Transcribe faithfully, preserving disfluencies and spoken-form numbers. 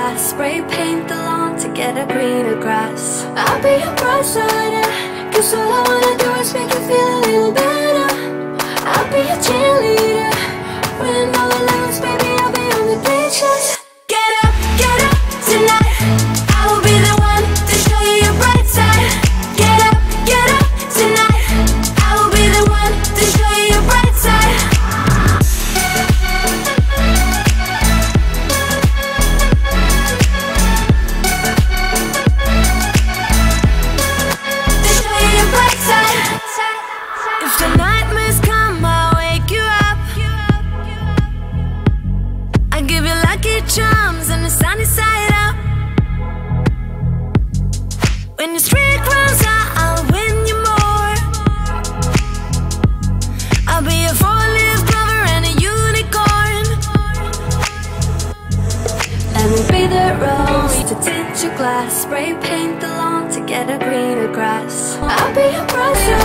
glass, spray paint the lawn to get a greener grass. I'll be your bright side, yeah, 'cause all I wanna do is make you feel a little better. I'll be your cheerleader, winning all the levels, baby, I'll be on the bleachers. Get up, get up tonight, I will be the one to show you your bright side. Get up, get up tonight, I will be the one to show you your bright side. To show you your bright side. If the nightmares come, I'll wake you up. I give you lucky charms and the sunny side up. When your streak runs out, I'll win you more. I'll be a four-leaf clover and a unicorn. Let me be the rose to tint your glass, spray paint the lawn to get a greener grass. I'll be your bright side.